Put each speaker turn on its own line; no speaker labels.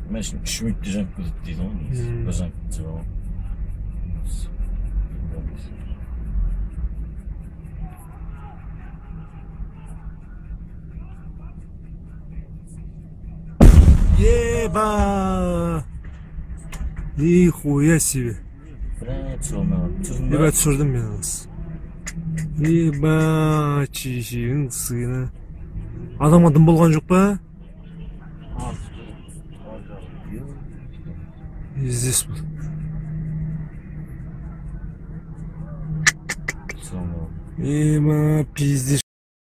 Мен шүмекті жанып кетеді дейді ғой негізі. Бір жанып кетсе болған.
Еба! Нихуя себе. Еба, түсірдім мен аңыз. Еба, чешегің сыйына. Адамға дым болған жоқ па? Здесь бұл. Еба, пиздец.